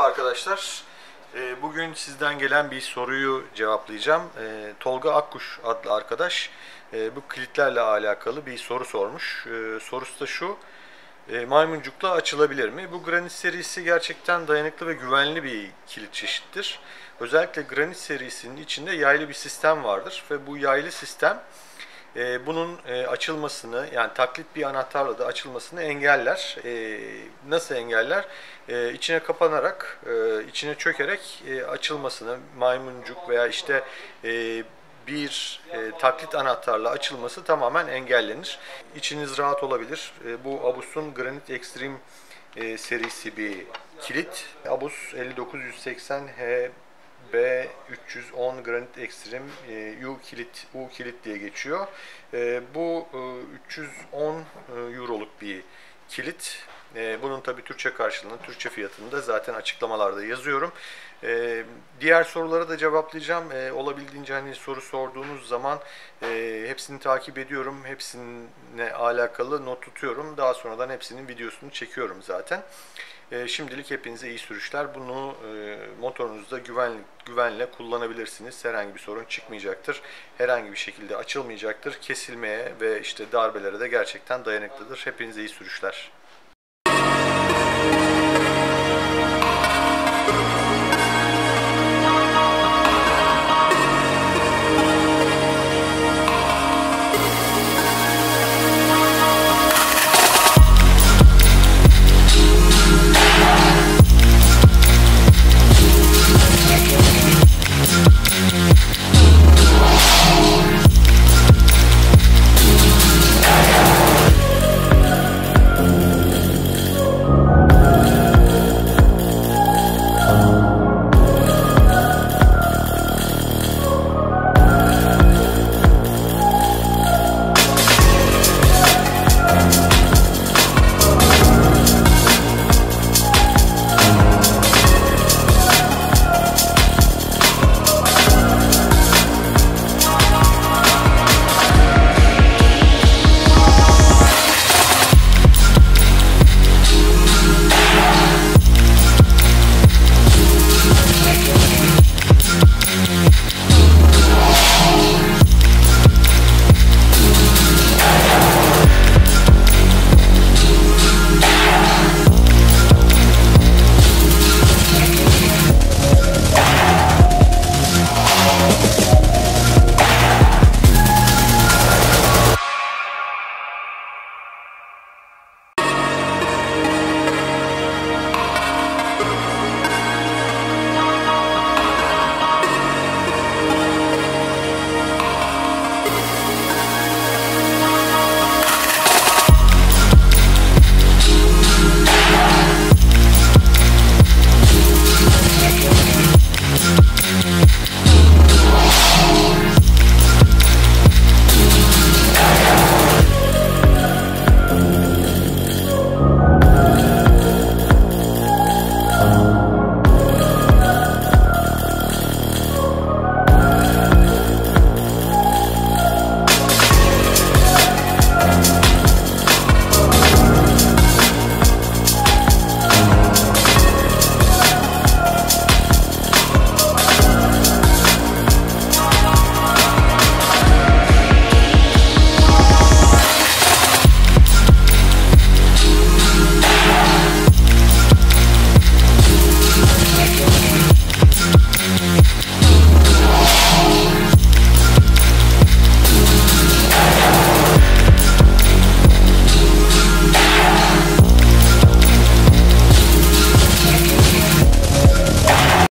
Merhaba arkadaşlar. Bugün sizden gelen bir soruyu cevaplayacağım. Tolga Akkuş adlı arkadaş bu kilitlerle alakalı bir soru sormuş. Sorusu da şu: maymuncukla açılabilir mi? Bu Granit serisi gerçekten dayanıklı ve güvenli bir kilit çeşittir. Özellikle Granit serisinin içinde yaylı bir sistem vardır ve bu yaylı sistem bunun açılmasını, yani taklit bir anahtarla da açılmasını engeller. Nasıl engeller? İçine kapanarak, içine çökerek açılmasını, maymuncuk veya işte bir taklit anahtarla açılması tamamen engellenir. İçiniz rahat olabilir. Bu Abus'un Granit Extreme serisi bir kilit. Abus 59180H B310 Granit Extreme U kilit diye geçiyor. Bu 310 euroluk bir kilit. Bunun tabii Türkçe karşılığını, Türkçe fiyatını da zaten açıklamalarda yazıyorum. Diğer soruları da cevaplayacağım. Olabildiğince hani soru sorduğunuz zaman hepsini takip ediyorum. Hepsine alakalı not tutuyorum. Daha sonradan hepsinin videosunu çekiyorum zaten. Şimdilik hepinize iyi sürüşler. Bunu motorunuzda güvenle kullanabilirsiniz. Herhangi bir sorun çıkmayacaktır. Herhangi bir şekilde açılmayacaktır. Kesilmeye ve işte darbelere de gerçekten dayanıklıdır. Hepinize iyi sürüşler.